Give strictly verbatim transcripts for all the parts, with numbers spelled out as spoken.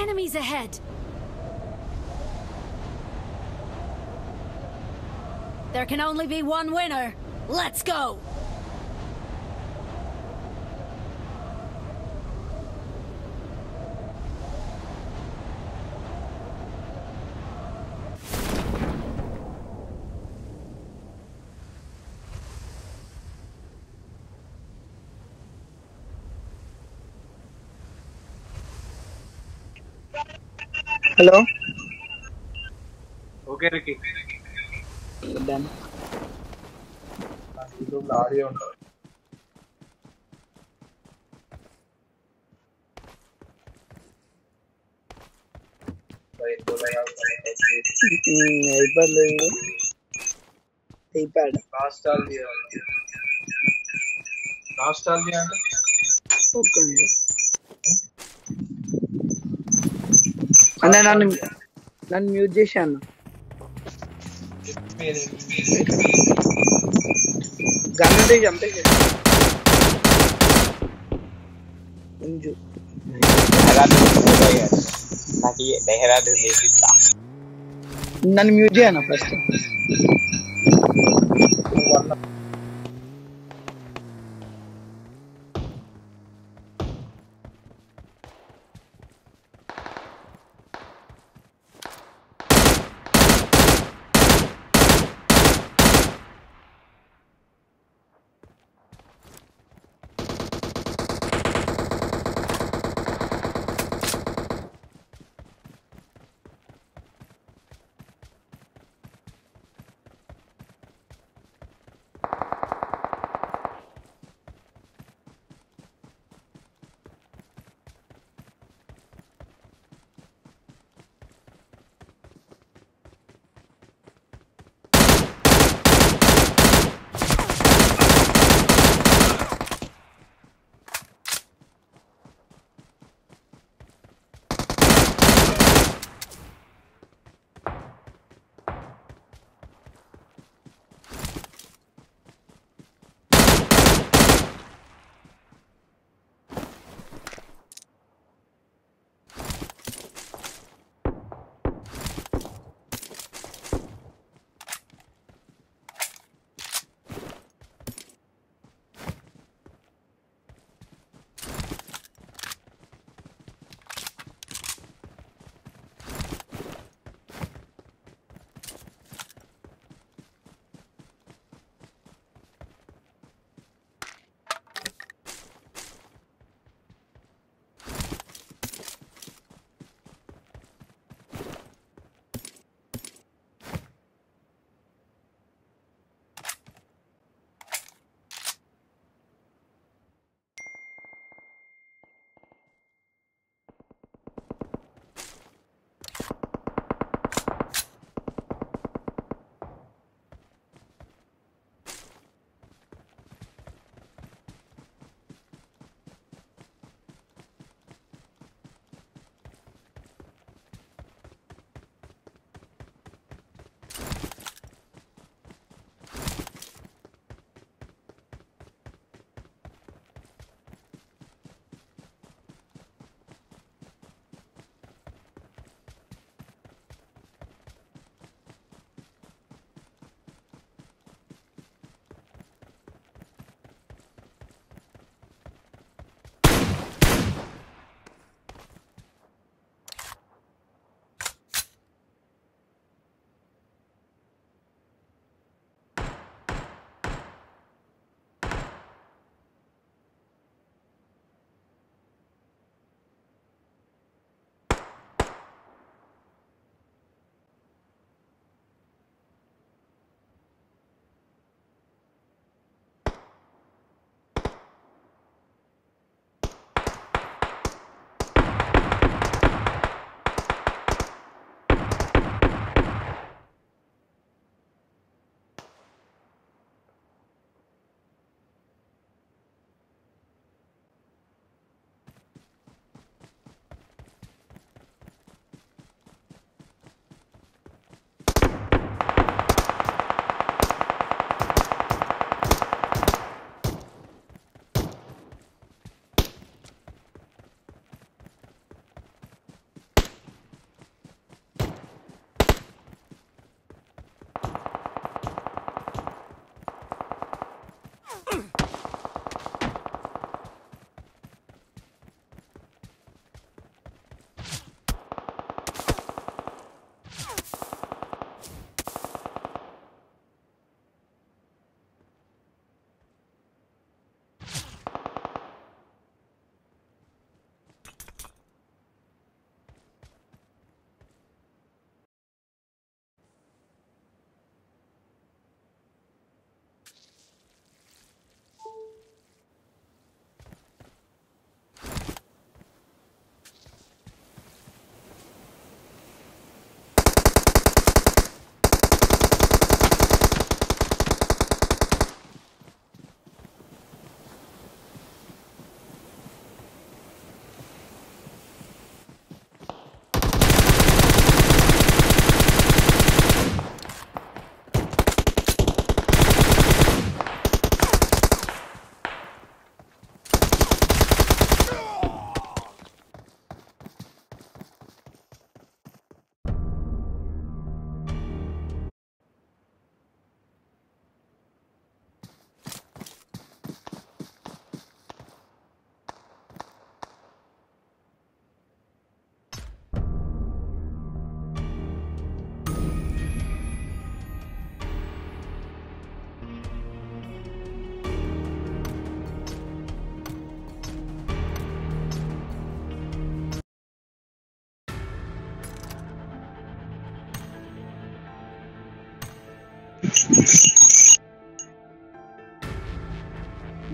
Enemies ahead! There can only be one winner! Let's go! Hello? Okay, Ricky. Done. YouTube audio ఉంటుంది. అయిపోలేదు అయిపోయాడు nostalgia nostalgia అంటే okay అన్న నన్ను నన్ను మ్యూట్ చేశాను గన్నుంటే చంపే ఇంజు నన్ను మ్యూట్ చేయను ఫస్ట్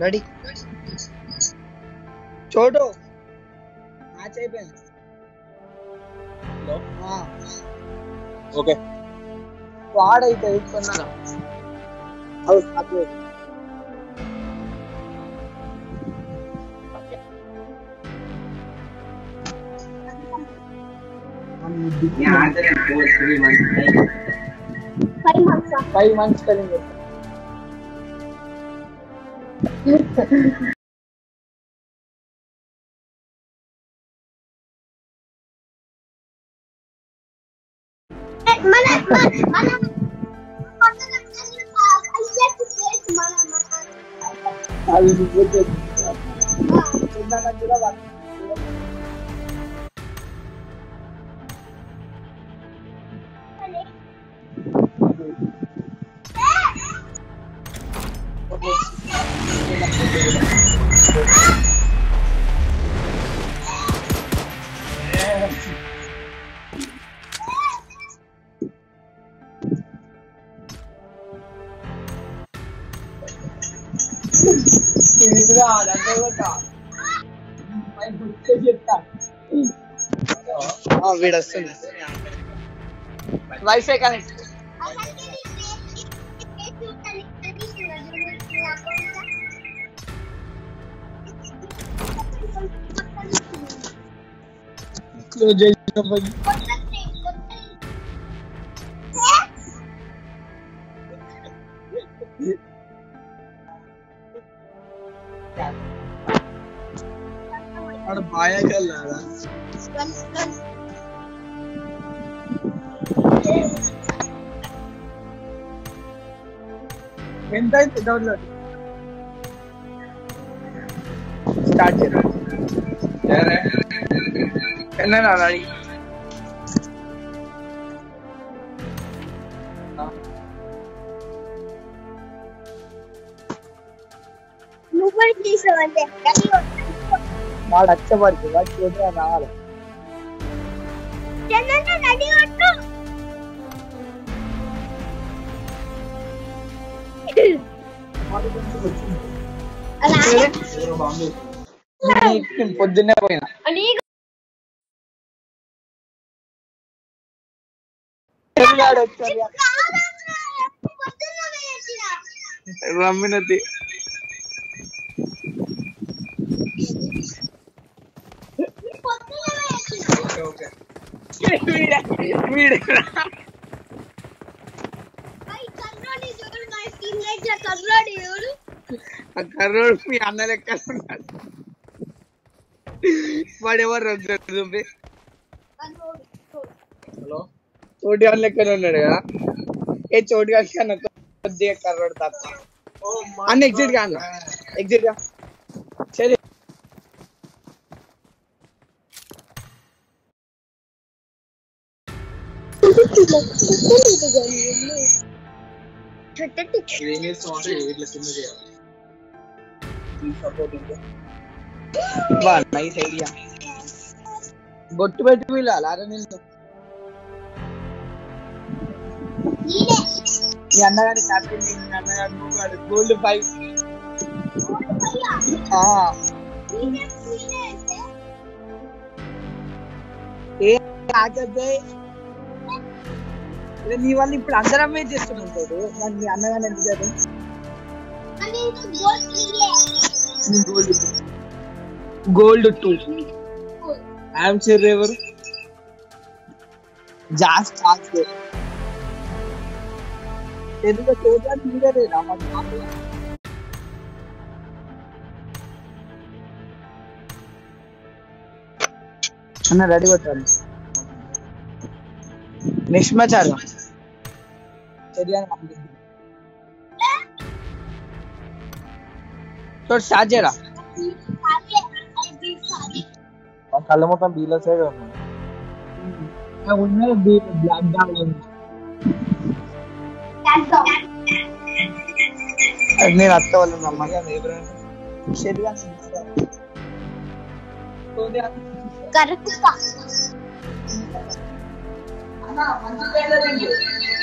రెడీ చోటు మ్యాచ్ అయిపోయింది ఓకే వాడైతే కొన్నాను అవు అప్పుడు ఫైవ్ మంత్స్ కలిగి అది వీడు వస్తుంది వైఫై కనెక్ట్ బాయాకెళ్ళారా ఎంత అయితే డౌన్లోడ్ స్టార్ట్ చేయాలి ఎన్నైనా రెడీ వాడు వచ్చేవాడికి వాడు చూద్దా రావాలి పొద్దున్నే పోయినా రమ్మినది కర్రోడు మీ అన్న లెక్క ఉన్నాడు వాడెవరు చూపి చోటి అన్న లెక్కనే ఉన్నాడు కదా ఏ చోటి అన్న కొద్దిగా కర్రోడు తప్ప అన్న ఎగ్జిట్ గా అన్న ఎగ్జిట్ గా సరే నైస్ ఐడియా బొట్టు పెట్టి వీళ్ళాలి అరే నిన్ను మీ అన్నగారి క్యాప్టెన్ మీ అన్నగారు నువ్వు గోల్డ్ ఫైవ్ ఏ ఆగద్దే నీ వాళ్ళు ఇప్పుడు అందరమే చేస్తుంటాడు మరి మీ అన్నగారు ఎందుకు కదా గోల్డ్ టూ ఐఎమ్ షూర్ ఎవరు జాస్ చాన్స్ ఎందుకు చూడడానికి మీరేనా అన్న రెడీ కొట్టాను నిష్మాచారం స్టార్ట్ చేయరా కళ్ళ మొత్తం బీల సైడ్ ఉన్నాయి బ్లాక్ డాగ్ నేను అత్త వాళ్ళు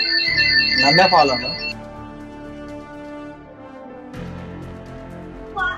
నన్నే ఫాలో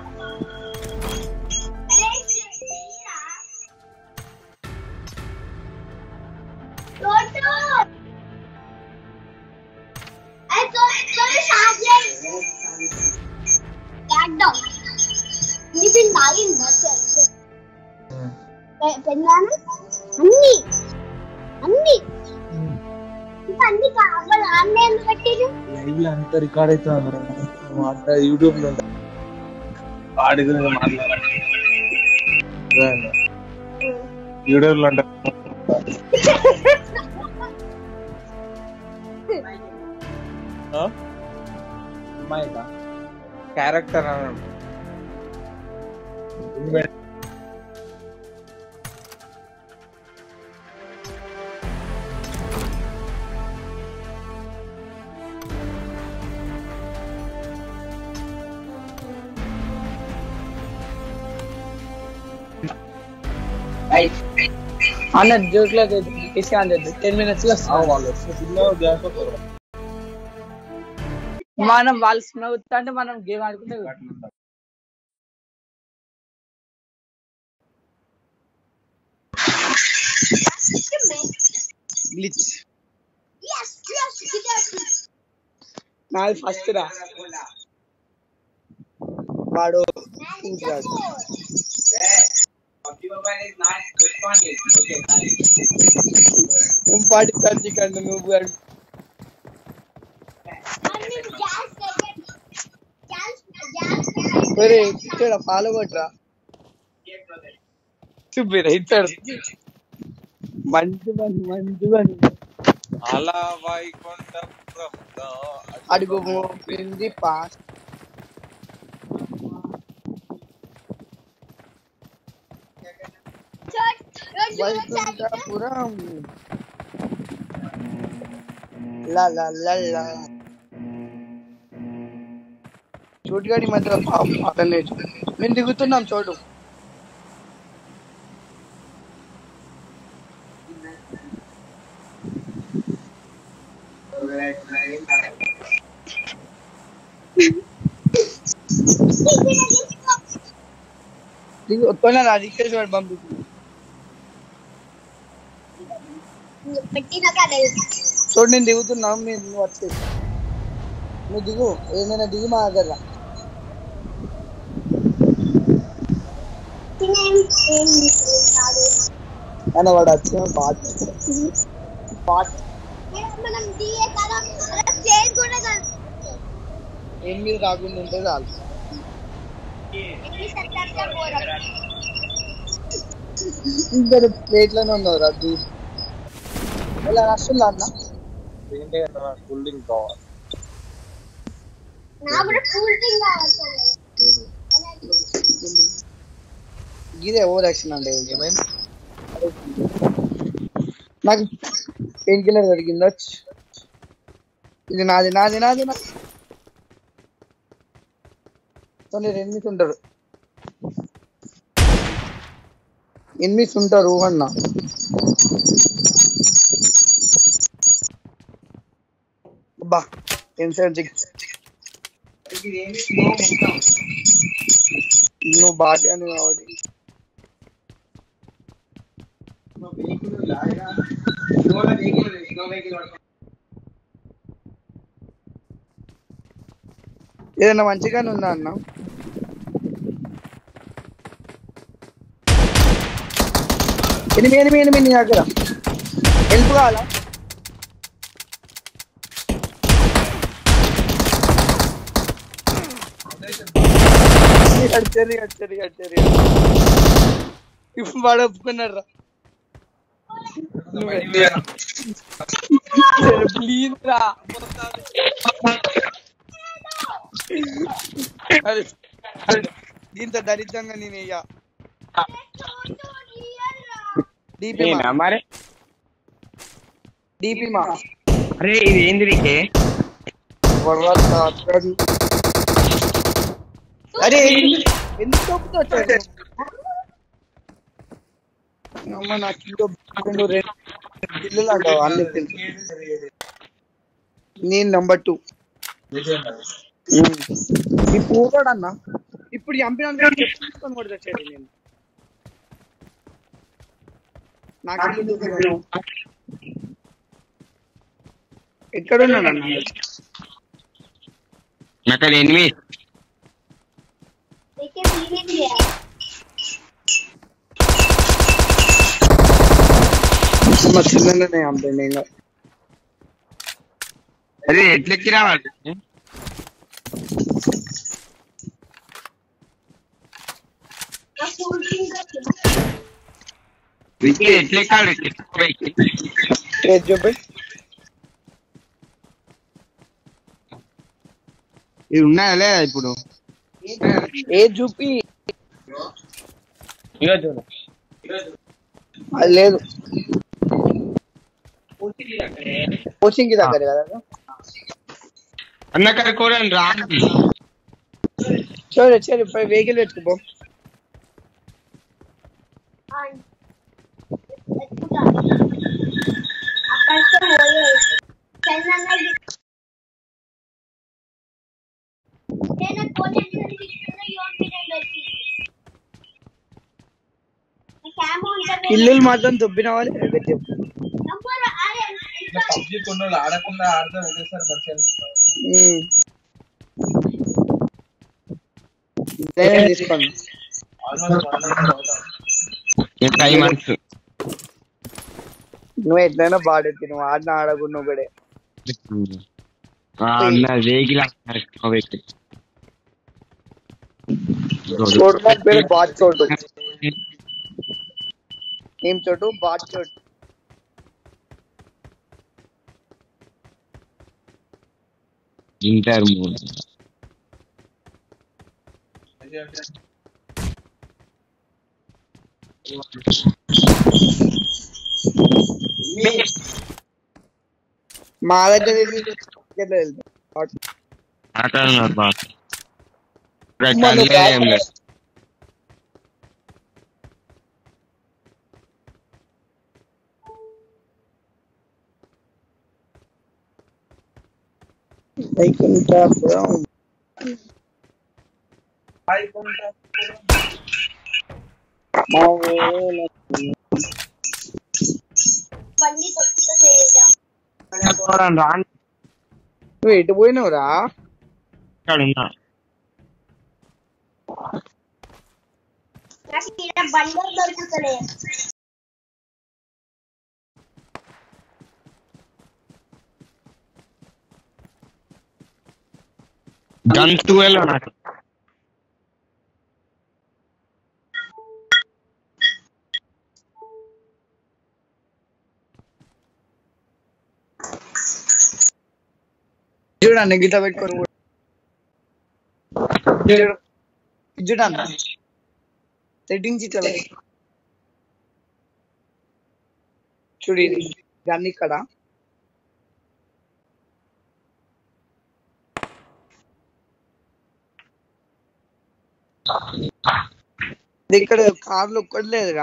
పెన్నాను అన్ని అన్ని అన్ని కావాలి ఆన్లైన్ పెట్టిరు లైవ్ లో అంతా రికార్డ్ అవుతుంది మాట యూట్యూబ్ లో ఆడి గురించి మాట్లాడాలి యూట్యూబ్ లో అంటే క్యారెక్టర్ అన్నాడు అన్న జోక్ లో టెన్ మినిట్స్ లో మనం వాళ్ళు స్నవుతా అంటే మనం గేమ్ ఆడుకుంటే గ్లిచ్ నాది ఫస్ట్ రా వాడు ఇంపాటి సర్జీ కండు నువ్వు ఇచ్చాడా ఫాలో కొట్టరా చూపిరా ఇచ్చాడు మంచి పని మంచి పని అలా వైకుంఠం అడుగు మోపింది పాస్ వైకుంఠపురం లా లా లా లా చోటుగాడి మధ్య పాటలు మేము దిగుతున్నాం చోటు రిక్వెస్ట్ వాడు పంపిస్తుంది చూడు నేను దిగుతున్నా మీరు నువ్వు వచ్చేసి నువ్వు దిగు ఏమైనా దిగు మా దగ్గర అయినా వాడు వచ్చిన పాట్ పాట్ ఎనిమిది రాకుండా ఉంటే చాలు ఇద్దరు ప్లేట్లోనే ఉన్నారు రద్దు ఇలా రష్లా అన్న కూల్ డ్రింక్ కావాలి ఇదే ఓవర్ యాక్షన్ అంటే ఏమైంది నాకు పెయిన్ కిల్లర్ దొరికింది ఇది నాది నాది నాది నాది కొన్ని ఎనిమిది ఉంటారు ఎనిమిది ఉంటారు అన్న అబ్బా నువ్వు బాగా అని కాబట్టి ఏదన్నా మంచిగానే ఉందా అన్న ఎనిమిది ఎనిమిది ఎనిమిది నీ దగ్గర హెల్ప్ కావాలా అడిచారు అడిచారు అడిచారు ఇప్పుడు వాడు ఒప్పుకున్నాడు రా ప్లీజ్ రా దీంతో దరిద్రంగా నేను ఇయ్యా డీపీ మరి డీపీ మా అరే ఇది ఏంది రీకే అరే ఎందుకు తప్పుతో వచ్చాడు అమ్మ నాకు ఇంకో పిల్లలు అంటావు అన్ని తెలుసు నేను నెంబర్ టూ ఈ పోతాడు అన్న ఇప్పుడు చంపిన తీసుకొని కూడా తెచ్చాడు నేను నాకు ఎక్కడున్నాడన్న నాకు ఎనిమిది మా చిన్ననే అంటుంది ఇంకా అరే ఎట్లెక్కి రావాలి ఎట్లెక్కాలి చూపి ఇవి ఉన్నాయా లేదా ఇప్పుడు ఏ చూపి ఇక చూడు అది లేదు కోచింగ్ కి దగ్గర కదా అన్న కనుక్కోవాలి రాండి సరే సరే పోయి వెహికల్ పెట్టుకుపో ఇల్లులు మాత్రం దుబ్బిన వాళ్ళు చెప్పు పబ్జి కొన్ని ఆడకుండా ఆడితే ఒకేసారి మంచిగా తీసుకోండి ఫైవ్ మంత్స్ నువ్వు ఎట్లయినా బాడెత్తి నువ్వు ఆడిన ఆడకుండా ఒకడే అన్న వెహికల్ చోటు మా పేరు బాట్ చోటు ఏం చోటు బాట్ చోటు ఇంటర్ మా దగ్గర మాట్లాడున్నారు బాగా ఏం లేదు వైకుంఠపురం నువ్వు ఎటు పోయినావురా బండి దొరుకుతలే గన్స్ ట్వెల్వ్ నాకు చూడండి గీత పెట్టుకొని చూడన్న సెట్టింగ్స్ ఇట్లా చూడు గన్ ఇక్కడ ఇక్కడ కార్లు ఒక్కటి లేదురా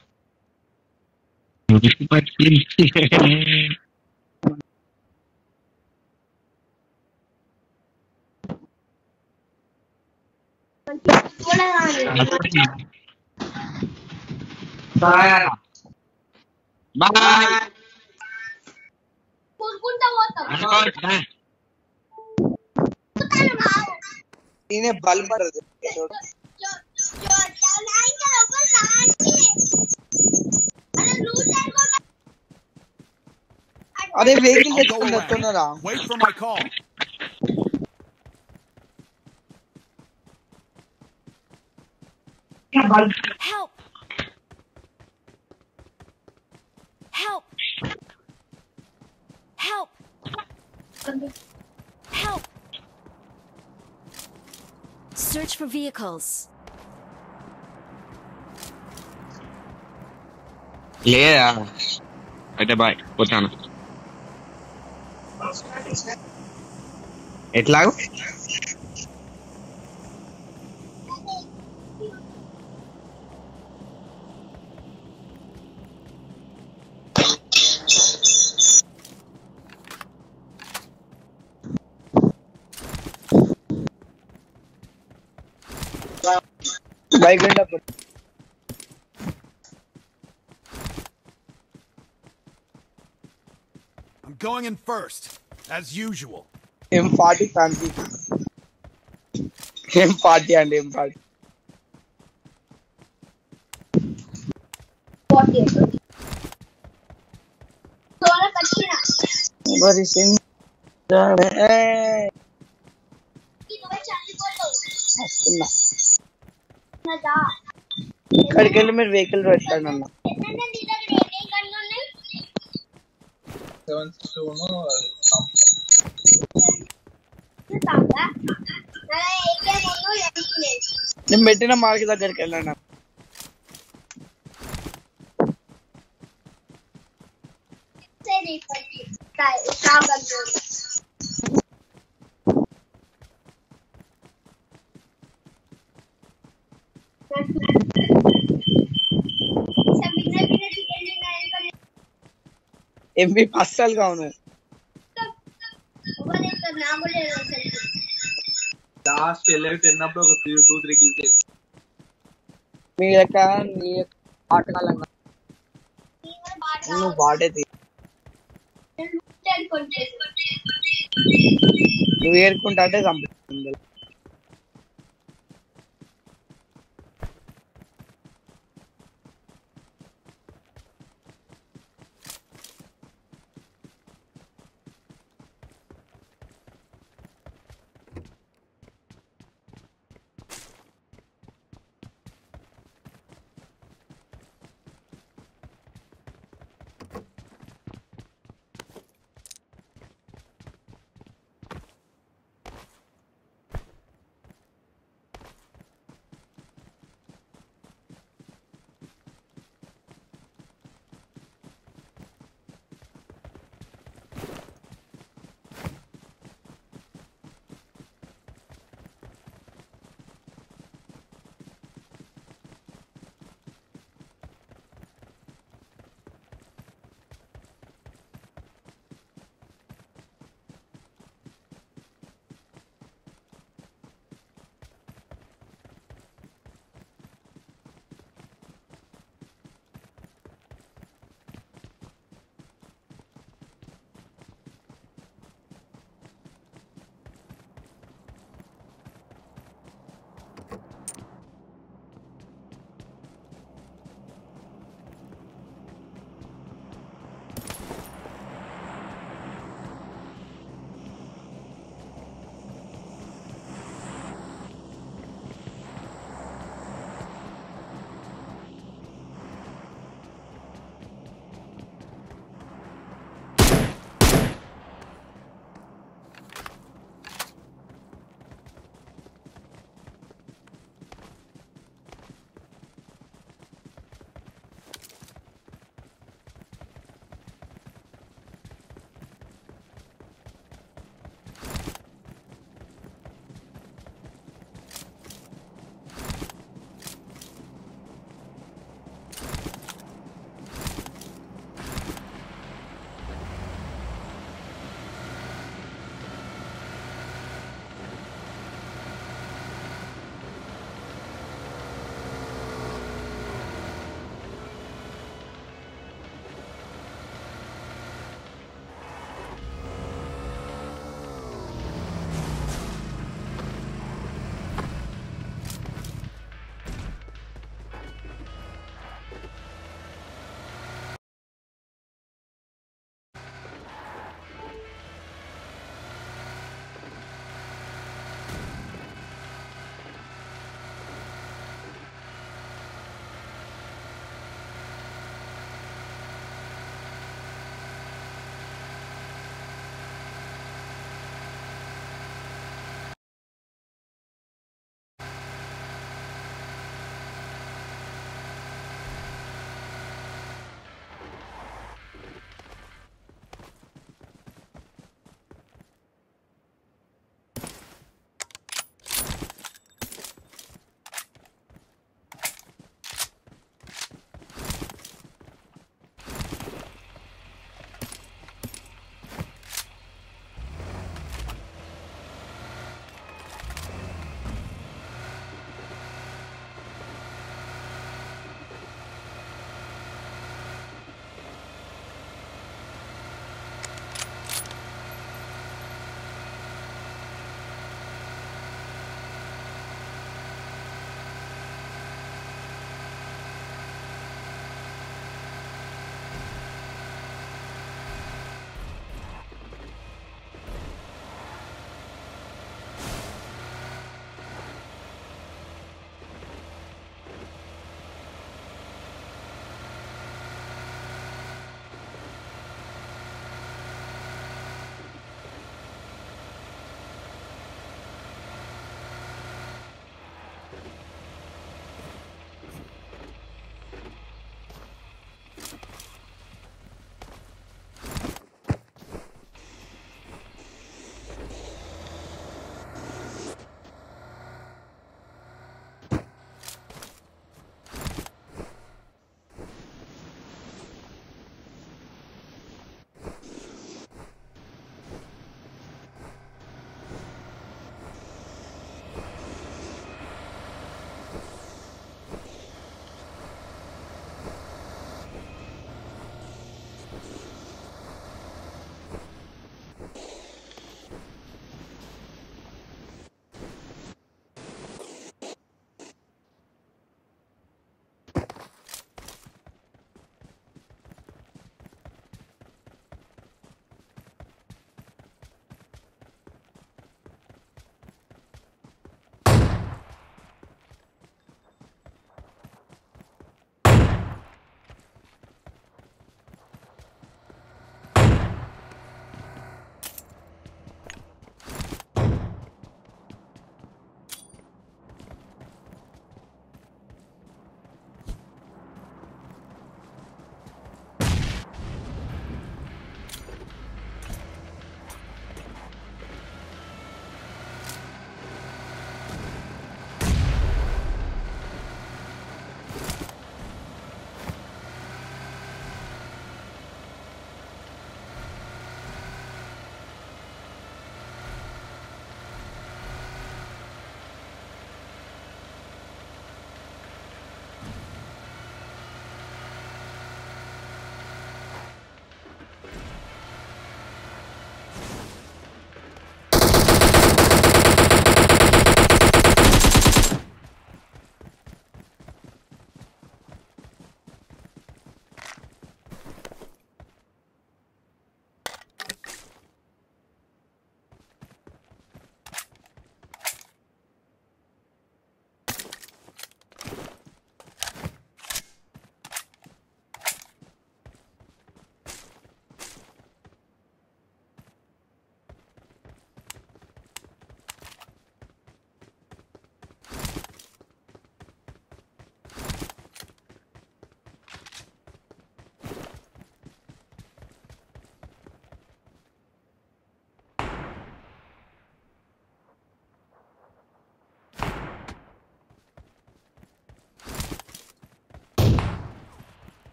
నేనే బల్బ్ అదే వెహికల్ తెచ్చుకుని వస్తున్నారా Help! Help! Help! Help! Search for vehicles. లేదా అయితే బాయ్ పోతాను ఎట్లాగో bike I'm going in first, as usual. M forty fancy. M forty and M forty. కట్టిన మరి సింగ్ ఏయ్, నువ్వే చనిపోతావు వస్తున్నా. కదా ఇక్కడికి వెళ్ళి మీరు వెహికల్ పెట్టండి అన్న. ఎన్నెన్న నీ దగ్గర ఏమేం గన్లు ఉన్నాయి సెవెన్ సిక్స్ టూ చూస్తావా నా ఏకే మొన్న ఎంటినే నేను పెట్టిన మార్క్ దగ్గరికి వెళ్ళండి అన్న. సరే పట్టి కాయ కాగలు ఎంపీ అస్సలు కావును. లాస్ట్ ఎలెక్ట్ వెళ్ళినప్పుడు ఒక త్రీ టూ త్రీ కిల్స్ మీ యొక్క నీ ఆటగాళ్ళ నువ్వు వాడే తీ- నువ్వు ఏరుకుంటా అంటే చంపుతుంది.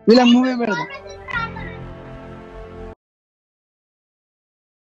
వీళ్ళ మూవీ పెడదాం